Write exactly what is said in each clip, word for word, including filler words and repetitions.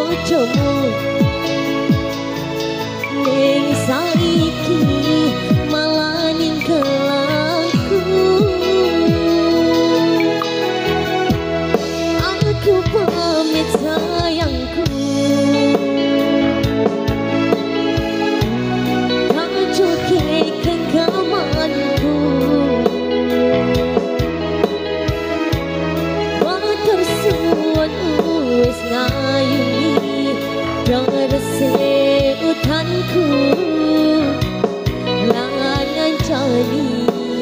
bojomu ning saiki malah ninggal aku. Aku pamit sayangku, kacoke genggamanku. Matur suwun wis ngayungi darese utanku lan ngancani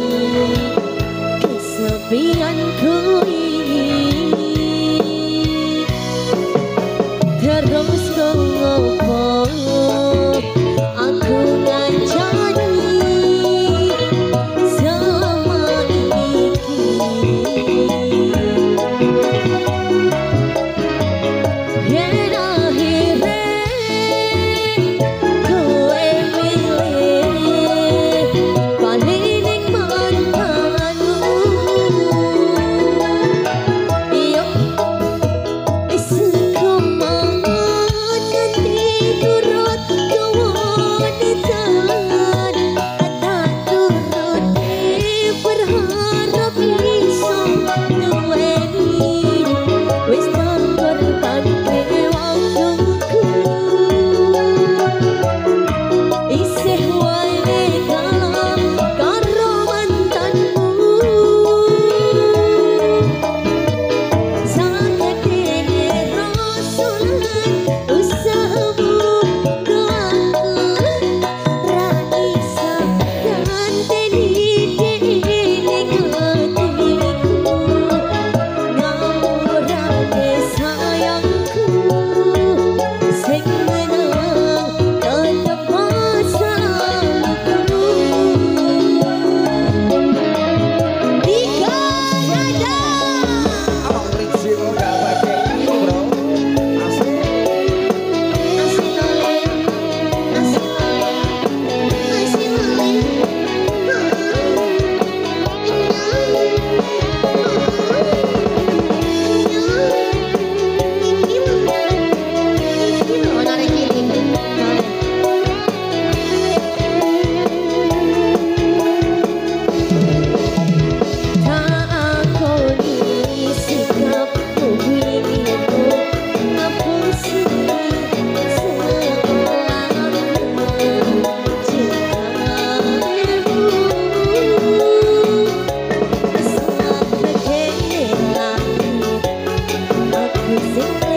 kesepianku ini. Terus ngopo aku ngancani sama iki. Yen akhire kowe milih bali ning mantanmu, iyo wis kumangan nganti turut gawane dalan. Tak turuti berharap iso duweni, wis mengorbanke waktuku. Isih wae kalah karo mantanmu, sakitnya rasulan usahamu doaku ra isa ganteni ning hatiku. Ngawurane sayangku, sing menang tetep masalahku. Tiga dada. Abang Riksi kok gak pakai ini bro. Asik. Asih lole, asih lole, asih lole. Tak akoni sikapmu ini kok ngapusi seolah cintamu. Saat kekene lagi aku sing